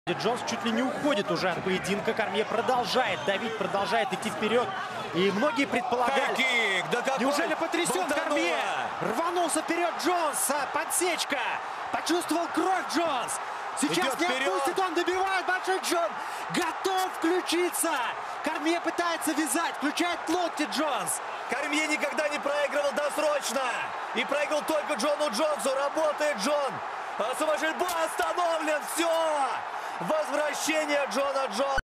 Джонс чуть ли не уходит уже от поединка. Кормье продолжает давить, продолжает идти вперед. И многие предполагали... Кик, да какой... Неужели потрясен Кормье? Рванулся вперед Джонс. Подсечка. Почувствовал кровь Джонс. Сейчас не отпустит, он добивает. Большой Джон готов включиться. Кормье пытается вязать, включает локти Джонс. Кормье никогда не проигрывал досрочно. И проиграл только Джону Джонсу. Работает Джон. Сумасшедший бой остановлен. Все. Возвращение Джона Джонса.